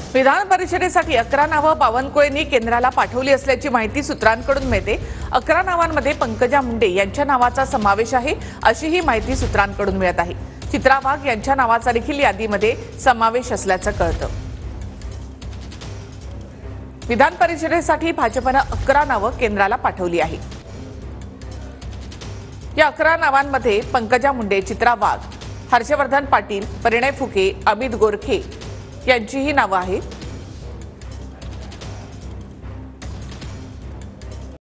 विधान परिषदेसाठी 11 नावं बावनकुळेंनी केंद्राला पाठवली असल्याची माहिती सूत्रांकडून मिळते। 11 नावांमध्ये पंकजा मुंडे यांच्या नावाचा समावेश आहे अशी ही माहिती सूत्रांकडून मिळत आहे। चित्रा वाघ यांच्या नावाचा देखील यादीमध्ये समावेश असल्याचं कळतं। विधान परिषदेसाठी भाजपने 11 नावं केंद्राला पाठवली आहे। या 11 नावांमध्ये पंकजा मुंडे, चित्रा वाघ, हर्षवर्धन पाटील, परिणय फुके, अमित गोरखे यांचीही नावं आहेत।